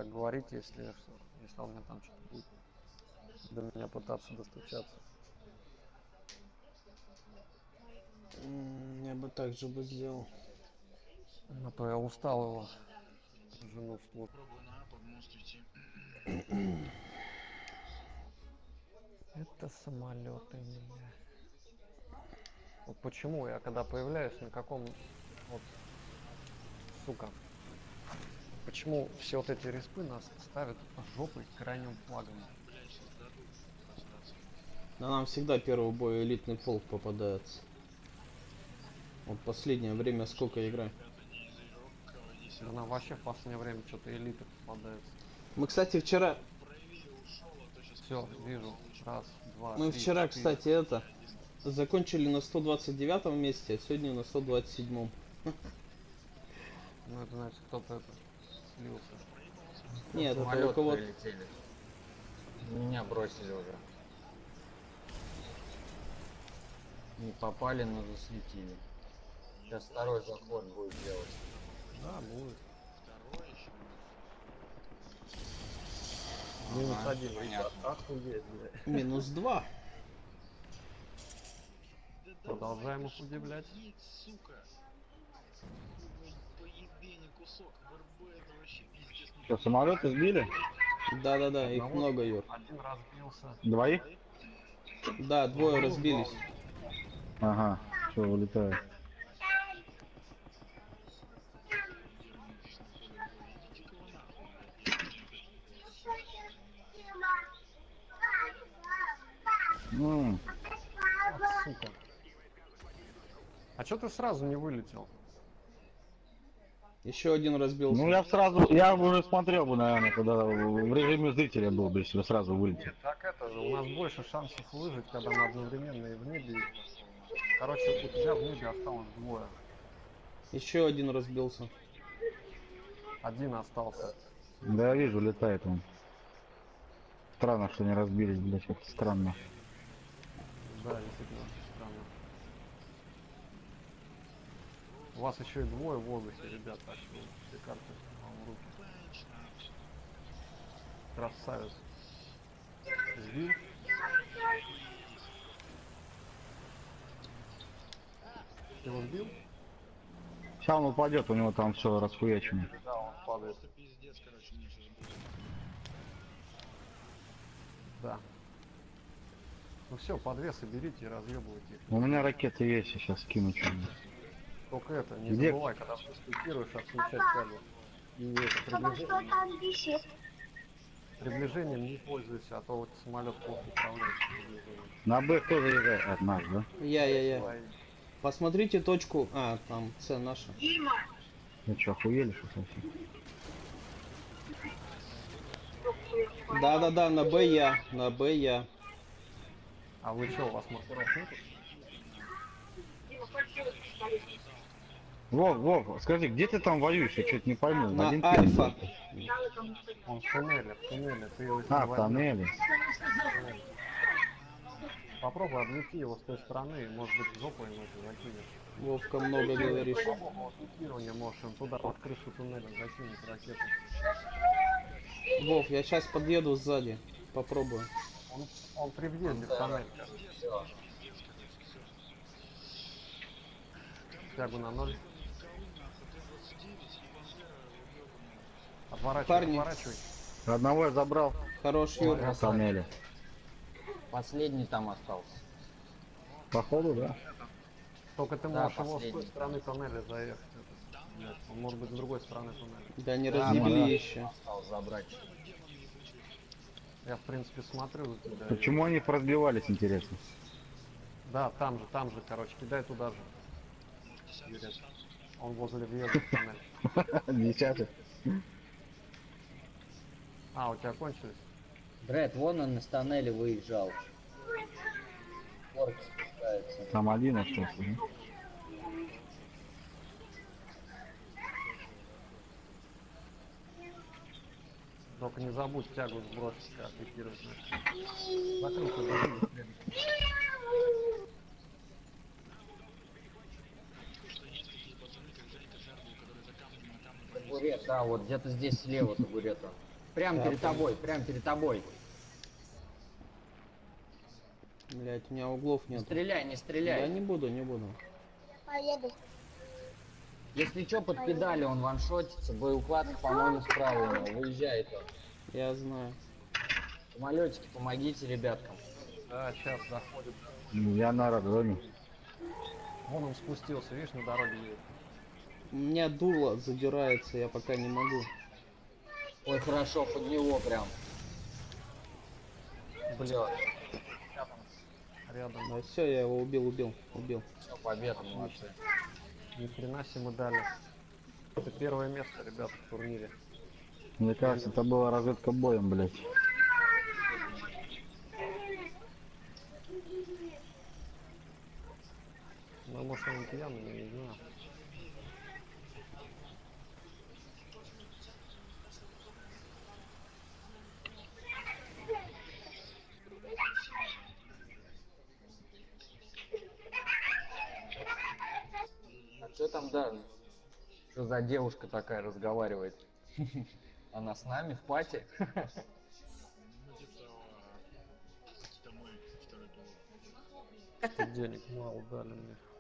так говорить, если у меня там что-то будет до меня пытаться достучаться. Я бы так же бы сделал. А то я устал его жену слушать. Пробую на под мост уйти. Это самолеты, бля. Вот почему я когда появляюсь на каком вот, сука, почему все вот эти респы нас ставят жопой к крайним флагам? Блять, сейчас дадут сдаться. Да нам всегда первый бой элитный полк попадается. Вот последнее время сколько играю. Ребята, не из Ирокова, не Да нам вообще в последнее время что-то элиты попадается. Мы, кстати, вчера... правее ушел, а то сейчас Все, вижу. Раз, два, Мы три, вчера, 4. кстати, это... Закончили на 129 месте, а сегодня на 127. Ну это значит кто-то это слился. Нет, это у Самолет кого-то... прилетели. Меня бросили уже. Не попали, но засветили. Сейчас второй заход будет делать. Да, будет. второй еще. Минус Ага, один, ребят. понятно. Охуеть, бля. Минус 2. Да Продолжаем давай их ты удивлять. шмалить, сука. Ой, поебени кусок. ВРБ это вообще пиздец. Что, самолеты сбили? Да-да-да, их Одного- много, Юр. Один разбился. Двоих? Да, двое разбились. Ага, все, вылетает. Идите-ка вы нахуй, блядь. М, Сука. А чё ты сразу не вылетел? Еще один разбился. Ну я бы уже смотрел бы, наверное, когда в режиме зрителя был бы, если бы сразу вылетел. Так это же, у нас больше шансов выжить, когда мы одновременно и в небе. Короче, у тебя в небе осталось двое. Еще один разбился. Один остался. Да, я вижу, летает он. Странно, что не разбились, блядь, это странно. Да, действительно, очень странно. У вас еще и двое в воздухе, ребят, так что все карты вам в руки. Красавец. Сбил? Ты его сбил? Сейчас он упадет, у него там все расхуячено. Да, он падает. Это пиздец, короче, мне сейчас будет. Да. Ну все, подвесы берите и разъебывайте их. У меня ракеты есть, сейчас скину что-нибудь. Только это, не Где? забывай, когда спикируешь, отключать тягу. И это Папа, что приближение, там висит? приближением не пользуйся, а то вот самолет плохо управляется приближением. На Б тоже езжает от нас, да? Я. Свои. Посмотрите точку... А, там С наша. Дима! Ну что, охуели, что совсем? Да-да-да, на Б я. На Б я. А вы что, у вас маркеров нету? Дима, фальшивый пистолет. Вов, скажи, где ты там воюешь? Я что-то не пойму. На Один Альфа. Дал этому что-то. Он в туннеле, ты его если А, в возьмешь, тоннеле. попробуй облети его с той стороны, и, может быть, в жопу ему это закинешь. Вовка много говоришь. Пикирование можешь им туда под крышу туннеля закинуть ракету. Вов, я сейчас подъеду сзади. Попробую. Он при въезде в тоннель. Все. Тягу на ноль. Парни. Отворачивай. Одного я забрал Хорош, Юр. в тоннеле. Последний там остался. Походу, да? Только ты Да, можешь его с той последний. стороны тоннеля заехать. Блядь, он может быть с другой стороны тоннеля. Да не Да, разъебли да. еще. Осталось забрать. Я, в принципе, смотрю за тебя. Почему они разбивались, интересно? Да, там же, короче, кидай туда же. Юрец. Он возле въезда в тоннель. Десятый. А, у тебя кончились? Дред, вон он из тоннеля выезжал. Горки спускается. Там один остался, да? Только не забудь тягу сбросить, как пикировать. Закрылся, бежи. Что есть такие пацаны, как Женька Шарбу, которые за камнем на камне Табурет, да, вот где-то здесь слева табурета. Прям Да, перед понял. тобой, прям перед тобой. Блять, у меня углов Не нет. стреляй, не Да стреляй. не буду, не буду. Поеду. Если что, под педали он ваншотится, боеукладка, по-моему, справа у него. Выезжает он. Я знаю. Самолетики, помогите ребяткам. Да, сейчас заходит. Я на радоне. Вон он спустился, видишь, на дороге едет. У меня дуло задирается, я пока не могу. Ой, хорошо, под него прям. Все, Рядом. Да все, я его убил. все, победа, молодцы. Ни хрена себе мы дали. Это первое место, ребята, в турнире. Мне кажется, это была разведка боем, блядь. Ну, может, он пьяный, я не знаю. А что там, да? Что за девушка такая разговаривает? Она с нами в пати? Ну, типа того, это мы, второй пилот. Что денег мало дали мне.